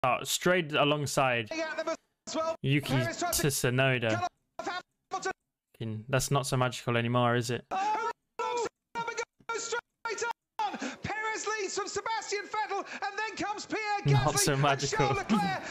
straight alongside Yuki Tsunoda. That's not so magical anymore, is it? Perez leads from Sebastian Vettel, and then comes Pierre Gasly. Not so magical.